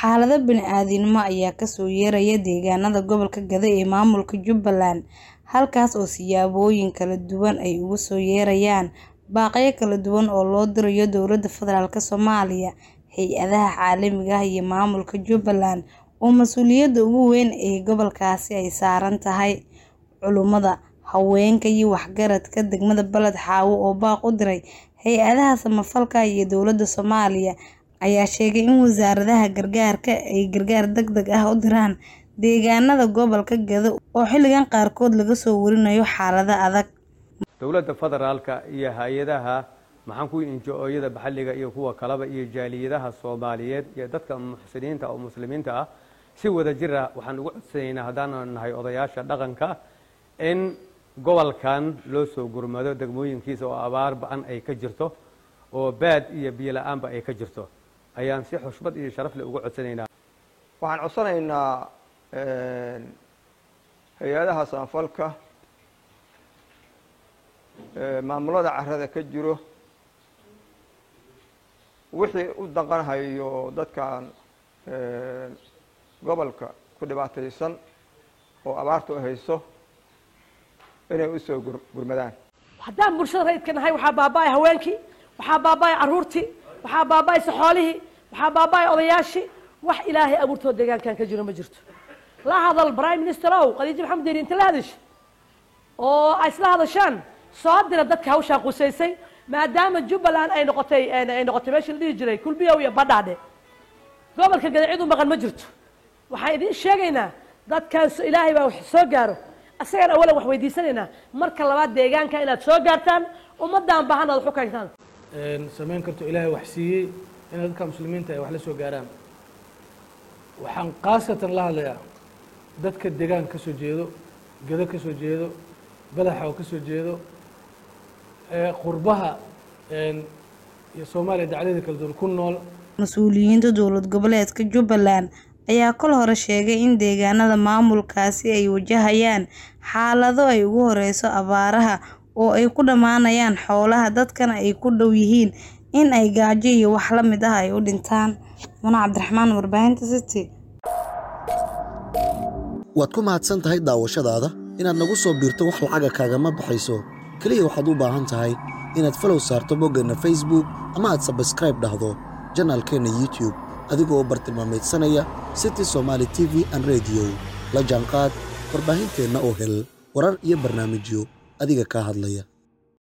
xaalado bini'aadanimo ayaa ka soo yeeraya deegaanada gobolka Gado ee maamulka Jubbaland halkaas oo siyaabooyin kala duwan ay uga soo yeerayaan baaqyo kala duwan oo loo dirayo dowladda federaalka Soomaaliya hay'adaha caalamiga ah iyo maamulka Jubbaland oo mas'uuliyadda ugu weyn ee gobolkaasi ay saaran tahay culimada haweenka iyo waxgaradka degmada Balad Xaawo oo baaq u diray hay'adaha samafalka iyo dowladda Soomaaliya ayaa sheegay in wasaaradaha gargaarka ay gargaar degdeg ah u diraan deegaanada gobolka Gado oo xilligan qaarkood laga soo warinayo xaalado adag dowladda federaalka iyo hay'adaha maxaan ku NGO-yada maxalliga iyo kuwa kalaba iyo jaaliyadaha Soomaaliyeed iyo dadka muxsiniinta oo muslimiinta ah si wada jir ah waxaan ugu codsanaynaa haddaan nahay odayaasha dhaqanka in gobolkan loo soo gurmado degmooyinkiisa oo abaar ba'an ay ka jirto oo baad iyo biyo la'aanba ay ka jirto ayaan si xushmad iyo sharaf leh ugu codsanaynaa waxaan codsanaynaa hay'adaha samafalka maamulada carrada ka jiro wixii u dhaqanayo dadkan gobolka ku dhibaataysan oo abaartu hayso inay u soo gurmadaan haddaan bulshada rayidka nahay waxaa baaba'ay haweenkii waxaa baaba'ay carruurtii waxaa baaba'ay xoolihii waxaa baaba'ay odayaashii wax ilaahay abuurtoo deegaankan ka jiro ma jirto la hadal prime minister ow Khadiija Maxamed Deeri inta la hadashay oo ay isla hadashaan soo dira dadka hawshan qusaysay maadaama Jubbaland ay noqotay meeshii la dhihi jiray kulbiyow iyo badhaadhe gobolka Gado cid u maqan ma jirto waxaan idin sheegaynaa dadkaas ilaahay baa wax soo gaaro asagan awalan wax weydiisanaynaa marka labaad deegaanka inaad soo gaartaan ummadaan baahan aad xukayntaan samayn karto ilaahay wax siiyey in dadka muslimiinta ay wax la soo gaaraan waxaan qaasatan la hadlayaa dadka deegaan ka soo jeedo Gado ka soo jeedo Badaxa oo ka soo jeedo qurbaha iyo Soomaaliya dacalada kala duwan ku nool mas'uuliyiinta dowlad goboleedka Jubbaland ayaa kol hore sheegay in deegaanada maamulkaasi ay wajahayaan xaalado ay ugu horeyso abaaraha oo ay ku dhamaanayaan xoolaha dadkana ay ku dhow yihiin in ay gaajo iyo wax la mid ah ay u dhintaan Muna Cabdiraxmaan warbaahinta City waad ku mahadsan tahay daawashadaada inaad nagu soo biirto wax lacag kaagama baxayso kaliya waxaad u baahan tahay inaad follow saarto boggana Facebook ama aad subscribe dhahdo channelkeena YouTube adigoo bartilmaameedsanaya City Somali TV and Radio la jaanqaad warbaahinteena oo hel warar iyo barnaamijyo adiga ka hadlaya